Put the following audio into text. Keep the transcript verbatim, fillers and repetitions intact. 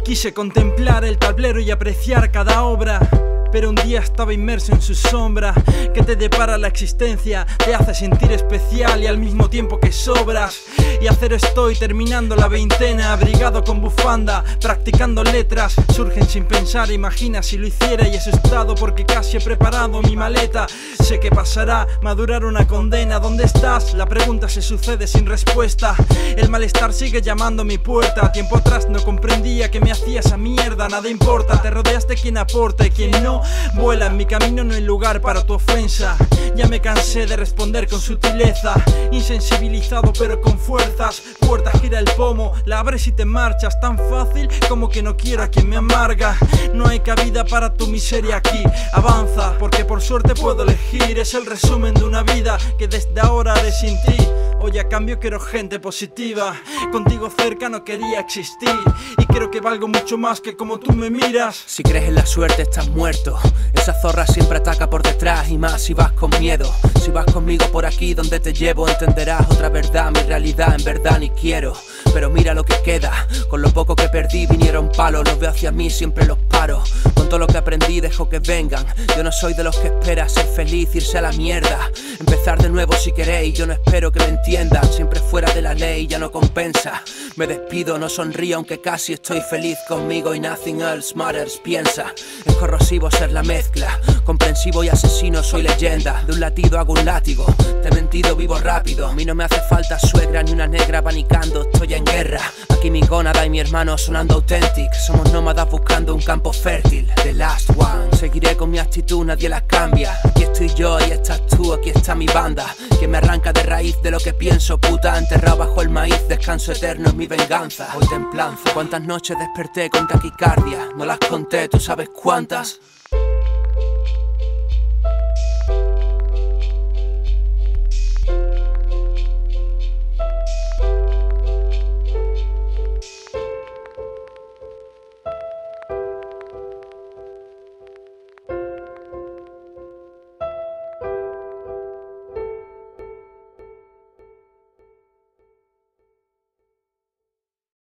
Quise contemplar el tablero y apreciar cada obra, pero un día estaba inmerso en su sombra. Que te depara la existencia, te hace sentir especial y al mismo tiempo que sobras. Y hacer estoy terminando la veintena, abrigado con bufanda, practicando letras. Surgen sin pensar, imagina si lo hiciera y asustado porque casi he preparado mi maleta. Sé que pasará, madurar una condena. ¿Dónde estás? La pregunta se sucede sin respuesta. El malestar sigue llamando a mi puerta. Tiempo atrás no comprendía que me hacía esa mierda. Nada importa, te rodeas de quien aporta y quien no vuela. En mi camino no hay lugar para tu ofensa. Ya me cansé de responder con sutileza, insensibilizado pero con fuerzas. Puerta gira el pomo, la abres y te marchas. Tan fácil como que no quiero a quien me amarga. No hay cabida para tu miseria aquí. Avanza, porque por suerte puedo elegir. Es el resumen de una vida que desde ahora haré sin ti. Hoy a cambio quiero gente positiva. Contigo cerca no quería existir, y creo que valgo mucho más que como tú me miras. Si crees en la suerte estás muerto. Esa zorra siempre ataca por detrás, y más si vas con miedo. Si vas conmigo por aquí donde te llevo, entenderás otra verdad. Mi realidad en verdad ni quiero, pero mira lo que queda. Con lo poco que perdí vinieron palos. Los veo hacia mí, siempre los paro. Con todo lo que aprendí dejo que vengan. Yo no soy de los que espera ser feliz, irse a la mierda. Empezar de nuevo si queréis, yo no espero que me entiendan. Siempre fuera de la ley ya no compensa. Me despido, no sonrío aunque casi estoy feliz conmigo. Y nothing else matters, piensa. Es corrosivo ser la mezcla, comprensivo y asesino, soy leyenda. De un latido hago un látigo, te he mentido, vivo rápido. A mí no me hace falta suegra ni una negra panicando, estoy en guerra. Aquí mi gónada y mi hermano sonando authentic. Somos nómadas buscando un campo fértil. The last one. Seguiré con mi actitud, nadie la cambia. Aquí estoy yo y estás tú, aquí está mi banda. Que me arranca de raíz de lo que pienso, puta. Enterrado bajo el maíz, descanso eterno es mi venganza. Hoy templanza. Cuántas noches desperté con taquicardia, no las conté, ¿tú sabes cuántas?